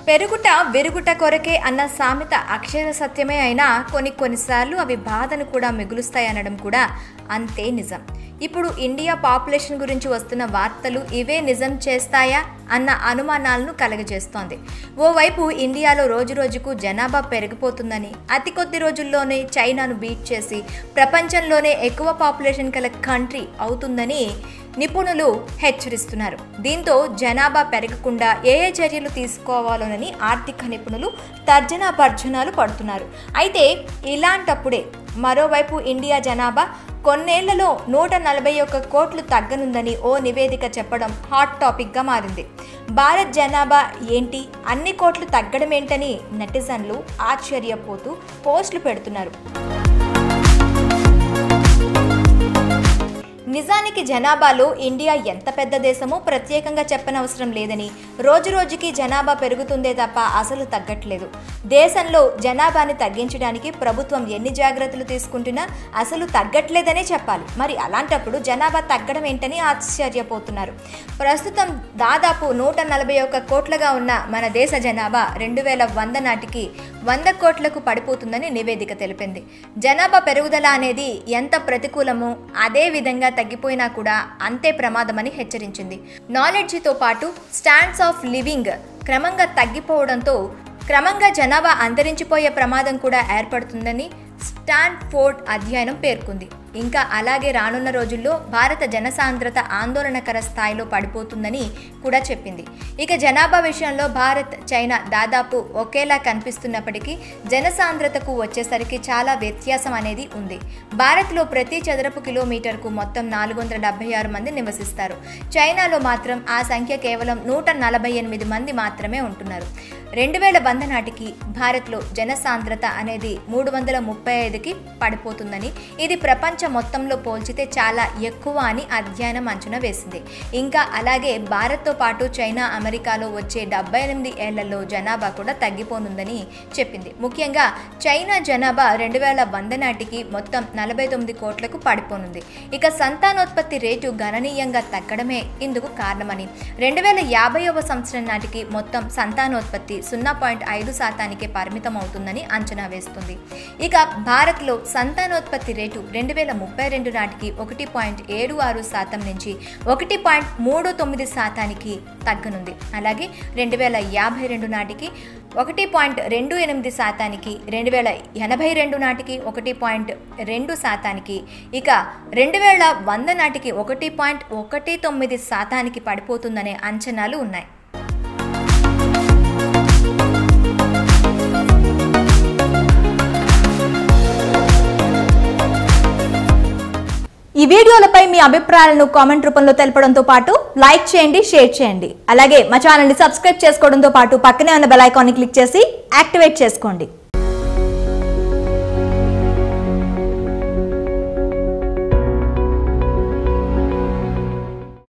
పెరుగుట విరుగుట కొరకే అన్న సామెత అక్షర సత్యమే అయినా కొన్నిసార్లు అవి బాధను కూడా మిగులుస్తాయి అనడం కూడా అంతే నిజం. ఇప్పుడు ఇండియా పాపులేషన్ గురించి వస్తున్న వార్తలు ఇవే నిజం చేస్తాయా అన్న అనుమానాలను కలగజేస్తోంది. ఓవైపు ఇండియాలో రోజురోజుకు జనాభా పెరిగిపోతుందని, అతి కొద్ది రోజుల్లోనే చైనాను బీట్ చేసి ప్రపంచంలోనే ఎక్కువ పాపులేషన్ కల కంట్రీ అవుతుందని నిపుణులు హెచ్చరిస్తున్నారు. దీంతో జనాభా పెరగకుండా ఏ చర్యలు తీసుకోవాలోనని ఆర్థిక నిపుణులు తర్జనా భర్జనాలు పడుతున్నారు. అయితే ఇలాంటప్పుడే మరోవైపు ఇండియా జనాభా కొన్నేళ్లలో 141 కోట్లు తగ్గనుందని ఓ నివేదిక చెప్పడం హాట్ టాపిక్గా మారింది. భారత్ జనాభా ఏంటి, అన్ని కోట్లు తగ్గడం ఏంటని నెటిజన్లు ఆశ్చర్యపోతూ పోస్టులు పెడుతున్నారు. నిజానికి జనాభాలో ఇండియా ఎంత పెద్ద దేశమో ప్రత్యేకంగా చెప్పనవసరం లేదని, రోజురోజుకి జనాభా పెరుగుతుందే తప్ప అసలు తగ్గట్లేదు. దేశంలో జనాభాని తగ్గించడానికి ప్రభుత్వం ఎన్ని జాగ్రత్తలు తీసుకుంటున్నా అసలు తగ్గట్లేదనే చెప్పాలి. మరి అలాంటప్పుడు జనాభా తగ్గడం ఏంటని ఆశ్చర్యపోతున్నారు. ప్రస్తుతం దాదాపు 141 కోట్లుగా ఉన్న మన దేశ జనాభా 2100 నాటికి 100 కోట్లకు పడిపోతుందని నివేదిక తెలిపింది. జనాభా పెరుగుదల అనేది ఎంత ప్రతికూలమో అదే విధంగా తగ్గిపోయినా కూడా అంతే ప్రమాదమని హెచ్చరించింది. నాలెడ్జితో పాటు స్టాండర్డ్స్ ఆఫ్ లివింగ్ క్రమంగా తగ్గిపోవడంతో క్రమంగా జనాభా అంతరించిపోయే ప్రమాదం కూడా ఏర్పడుతుందని స్టాన్ఫోర్డ్ అధ్యయనం పేర్కొంది. ఇంకా అలాగే రానున్న రోజుల్లో భారత జనసాంద్రత ఆందోళనకర స్థాయిలో పడిపోతుందని కూడా చెప్పింది. ఇక జనాభా విషయంలో భారత్, చైనా దాదాపు ఒకేలా కనిపిస్తున్నప్పటికీ జనసాంద్రతకు వచ్చేసరికి చాలా వ్యత్యాసం అనేది ఉంది. భారత్లో ప్రతి చదరపు కిలోమీటర్కు మొత్తం 476 మంది నివసిస్తారు. చైనాలో మాత్రం ఆ సంఖ్య కేవలం 148 మంది మాత్రమే ఉంటున్నారు. 2100 నాటికి భారత్లో జనసాంద్రత అనేది 335కి పడిపోతుందని, ఇది ప్రపంచ మొత్తంలో పోల్చితే చాలా ఎక్కువ అని అధ్యయనం అంచనా వేసింది. ఇంకా అలాగే భారత్తో పాటు చైనా, అమెరికాలో వచ్చే 78 ఏళ్లలో జనాభా కూడా తగ్గిపోనుందని చెప్పింది. ముఖ్యంగా చైనా జనాభా 2100 నాటికి మొత్తం 49 కోట్లకు పడిపోనుంది. ఇక సంతానోత్పత్తి రేటు గణనీయంగా తగ్గడమే ఇందుకు కారణమని, 2050వ సంవత్సరం నాటికి మొత్తం సంతానోత్పత్తి 0.5% పరిమితం అవుతుందని అంచనా వేస్తుంది. ఇక భారత్లో సంతానోత్పత్తి రేటు 2032 నాటికి 1.76% నుంచి 1.39% తగ్గనుంది. అలాగే 2052 నాటికి 1.28%, 2082 నాటికి 1.2%, ఇక 2100 నాటికి 1.19% పడిపోతుందనే అంచనాలు ఉన్నాయి. ఈ వీడియోలపై మీ అభిప్రాయాలను కామెంట్ రూపంలో తెలపడంతో పాటు లైక్ చేయండి, షేర్ చేయండి. అలాగే మా ఛానల్ని సబ్స్క్రైబ్ చేసుకోవడంతో పాటు పక్కనే ఉన్న బెల్ ఐకాన్ని క్లిక్ చేసి యాక్టివేట్ చేసుకోండి.